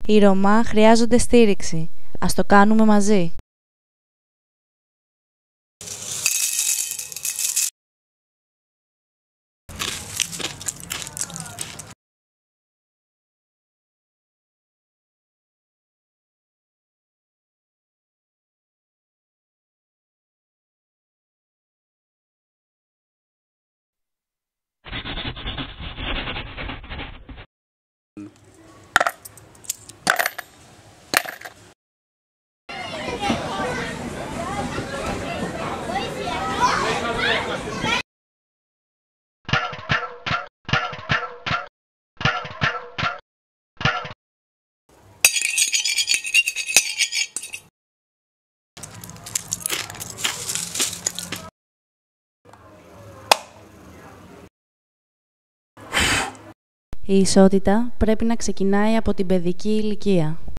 Οι Ρωμά χρειάζονται στήριξη. Ας το κάνουμε μαζί. Η ισότητα πρέπει να ξεκινάει από την παιδική ηλικία.